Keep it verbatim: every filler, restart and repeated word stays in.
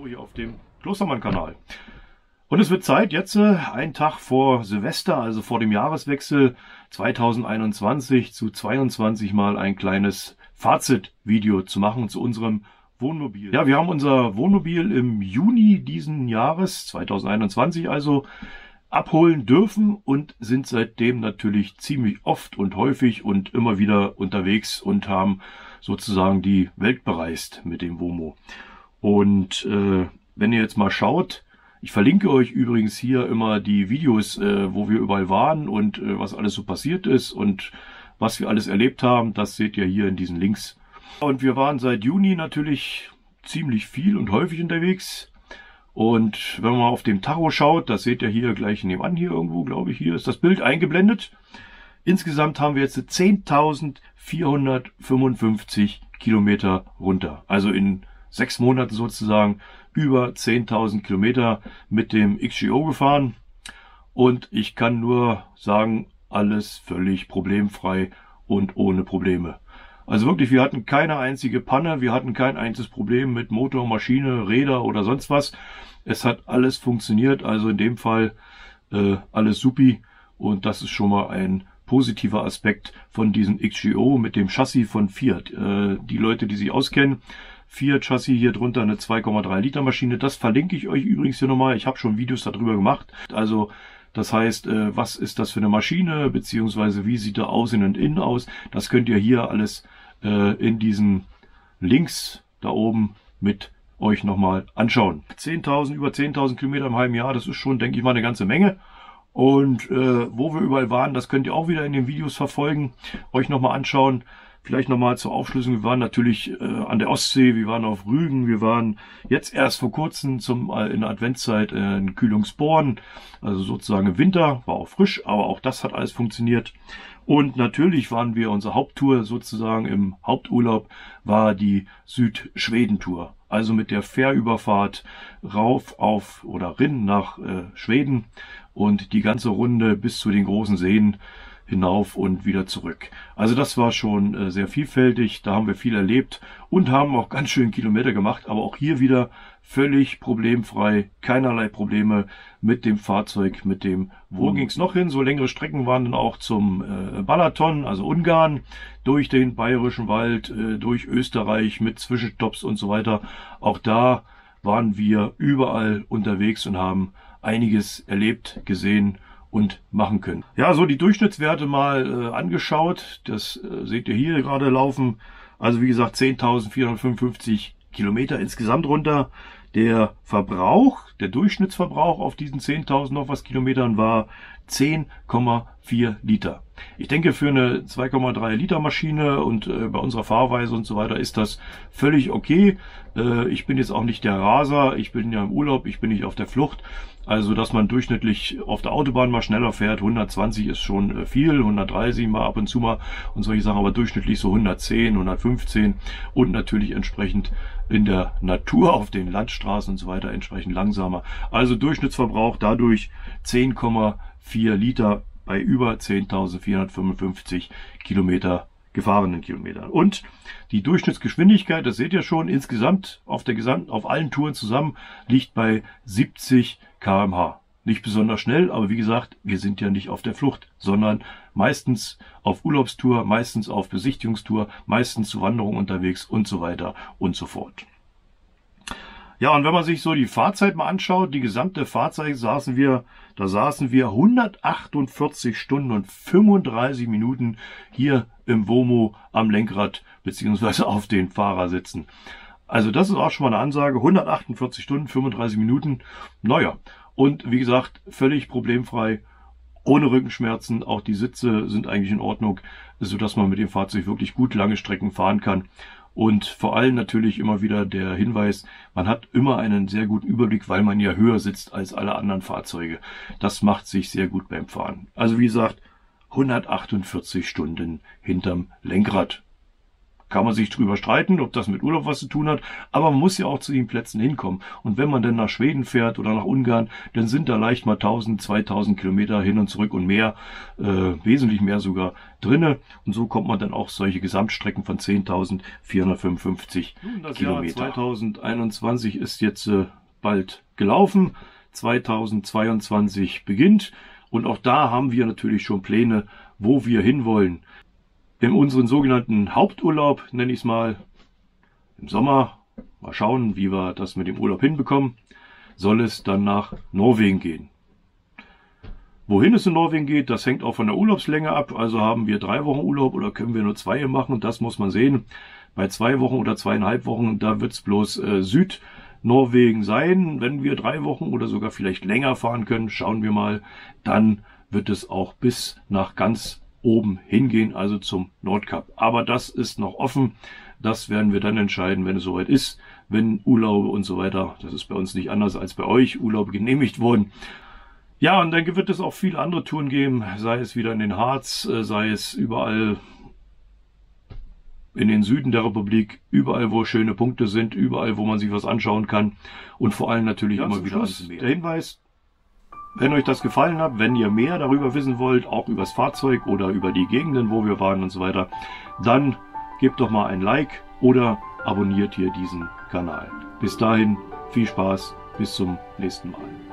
Hallo hier auf dem Klostermann-Kanal. Und es wird Zeit, jetzt äh, einen Tag vor Silvester, also vor dem Jahreswechsel zweitausendeinundzwanzig zu zweiundzwanzig mal ein kleines Fazit-Video zu machen zu unserem Wohnmobil. Ja, wir haben unser Wohnmobil im Juni diesen Jahres, zweitausendeinundzwanzig also, abholen dürfen und sind seitdem natürlich ziemlich oft und häufig und immer wieder unterwegs und haben sozusagen die Welt bereist mit dem Womo. Und äh, wenn ihr jetzt mal schaut, ich verlinke euch übrigens hier immer die Videos, äh, wo wir überall waren und äh, was alles so passiert ist und was wir alles erlebt haben. Das seht ihr hier in diesen Links. Und wir waren seit Juni natürlich ziemlich viel und häufig unterwegs. Und wenn man mal auf dem Tacho schaut, das seht ihr hier gleich nebenan hier irgendwo, glaube ich, hier ist das Bild eingeblendet. Insgesamt haben wir jetzt zehntausendvierhundertfünfundfünfzig Kilometer runter. Also in sechs Monaten sozusagen über zehntausend Kilometer mit dem X G O gefahren. Und ich kann nur sagen, alles völlig problemfrei und ohne Probleme. Also wirklich, wir hatten keine einzige Panne, wir hatten kein einziges Problem mit Motor, Maschine, Räder oder sonst was. Es hat alles funktioniert, also in dem Fall äh, alles supi. Und das ist schon mal ein positiver Aspekt von diesem X G O mit dem Chassis von Fiat. Äh, die Leute, die sich auskennen, Fiat Chassis hier drunter, eine zwei Komma drei Liter Maschine. Das verlinke ich euch übrigens hier nochmal. Ich habe schon Videos darüber gemacht. Also das heißt, äh, was ist das für eine Maschine, beziehungsweise wie sieht der Außen und Innen aus. Das könnt ihr hier alles äh, in diesen Links da oben mit euch nochmal anschauen. zehntausend, über zehntausend Kilometer im halben Jahr, das ist schon, denke ich mal, eine ganze Menge. Und äh, wo wir überall waren, das könnt ihr auch wieder in den Videos verfolgen, euch nochmal anschauen. Vielleicht nochmal zur Aufschlüsselung, wir waren natürlich äh, an der Ostsee, wir waren auf Rügen, wir waren jetzt erst vor kurzem zum, äh, in der Adventszeit äh, in Kühlungsborn, also sozusagen im Winter, war auch frisch, aber auch das hat alles funktioniert. Und natürlich waren wir, unsere Haupttour sozusagen im Haupturlaub war die Südschweden-Tour. Also mit der Fährüberfahrt rauf auf oder rin nach äh, Schweden und die ganze Runde bis zu den großen Seen hinauf und wieder zurück. Also das war schon äh, sehr vielfältig, da haben wir viel erlebt und haben auch ganz schön Kilometer gemacht, aber auch hier wieder völlig problemfrei, keinerlei Probleme mit dem Fahrzeug, mit dem Wo ging es noch hin? So längere Strecken waren dann auch zum äh, Balaton, also Ungarn, durch den Bayerischen Wald, äh, durch Österreich mit Zwischenstopps und so weiter. Auch da waren wir überall unterwegs und haben einiges erlebt, gesehen und machen können. Ja, so die Durchschnittswerte mal äh, angeschaut. Das äh, seht ihr hier gerade laufen. Also wie gesagt, zehntausendvierhundertfünfundfünfzig Kilometer insgesamt runter. Der Verbrauch, der Durchschnittsverbrauch auf diesen zehntausend noch was Kilometern war zehn Komma vier Liter. Ich denke, für eine zwei Komma drei Liter Maschine und äh, bei unserer Fahrweise und so weiter ist das völlig okay. Äh, ich bin jetzt auch nicht der Raser, ich bin ja im Urlaub, ich bin nicht auf der Flucht. Also, dass man durchschnittlich auf der Autobahn mal schneller fährt, hundertzwanzig ist schon äh, viel, hundertdreißig mal ab und zu mal und solche Sachen, aber durchschnittlich so hundertzehn, hundertfünfzehn und natürlich entsprechend in der Natur auf den Landstraßen und so weiter entsprechend langsamer. Also Durchschnittsverbrauch dadurch zehn Komma vier Liter bei über zehntausendvierhundertfünfundfünfzig Kilometer gefahrenen Kilometern. Und die Durchschnittsgeschwindigkeit, das seht ihr schon, insgesamt auf der gesamten, auf allen Touren zusammen liegt bei siebzig Kilometer pro Stunde. Nicht besonders schnell, aber wie gesagt, wir sind ja nicht auf der Flucht, sondern meistens auf Urlaubstour, meistens auf Besichtigungstour, meistens zu Wanderungen unterwegs und so weiter und so fort. Ja, und wenn man sich so die Fahrzeit mal anschaut, die gesamte Fahrzeit saßen wir, da saßen wir hundertachtundvierzig Stunden und fünfunddreißig Minuten hier im Womo am Lenkrad beziehungsweise auf den Fahrersitzen. Also das ist auch schon mal eine Ansage, hundertachtundvierzig Stunden, fünfunddreißig Minuten, naja, und wie gesagt, völlig problemfrei, ohne Rückenschmerzen, auch die Sitze sind eigentlich in Ordnung, sodass man mit dem Fahrzeug wirklich gut lange Strecken fahren kann. Und vor allem natürlich immer wieder der Hinweis, man hat immer einen sehr guten Überblick, weil man ja höher sitzt als alle anderen Fahrzeuge. Das macht sich sehr gut beim Fahren. Also wie gesagt, hundertachtundvierzig Stunden hinterm Lenkrad. kann man sich drüber streiten, ob das mit Urlaub was zu tun hat, aber man muss ja auch zu den Plätzen hinkommen. Und wenn man dann nach Schweden fährt oder nach Ungarn, dann sind da leicht mal tausend, zweitausend Kilometer hin und zurück und mehr, äh, wesentlich mehr sogar drinne. Und so kommt man dann auch solche Gesamtstrecken von zehntausendvierhundertfünfundfünfzig Kilometer. Jahr zweitausendeinundzwanzig ist jetzt äh, bald gelaufen, zweitausendzweiundzwanzig beginnt und auch da haben wir natürlich schon Pläne, wo wir hinwollen. In unseren sogenannten Haupturlaub, nenne ich es mal, im Sommer, mal schauen, wie wir das mit dem Urlaub hinbekommen, soll es dann nach Norwegen gehen. Wohin es in Norwegen geht, das hängt auch von der Urlaubslänge ab. Also haben wir drei Wochen Urlaub oder können wir nur zwei machen, das muss man sehen. Bei zwei Wochen oder zweieinhalb Wochen, da wird es bloß äh, Südnorwegen sein. Wenn wir drei Wochen oder sogar vielleicht länger fahren können, schauen wir mal, dann wird es auch bis nach ganz oben hingehen, also zum Nordkap. Aber das ist noch offen. Das werden wir dann entscheiden, wenn es soweit ist, wenn Urlaube und so weiter, das ist bei uns nicht anders als bei euch, Urlaube genehmigt wurden. Ja, und dann wird es auch viele andere Touren geben, sei es wieder in den Harz, sei es überall in den Süden der Republik, überall wo schöne Punkte sind, überall wo man sich was anschauen kann und vor allem natürlich ja, immer wieder ans Meer. Der Hinweis: Wenn euch das gefallen hat, wenn ihr mehr darüber wissen wollt, auch über das Fahrzeug oder über die Gegenden, wo wir waren und so weiter, dann gebt doch mal ein Like oder abonniert hier diesen Kanal. Bis dahin, viel Spaß, bis zum nächsten Mal.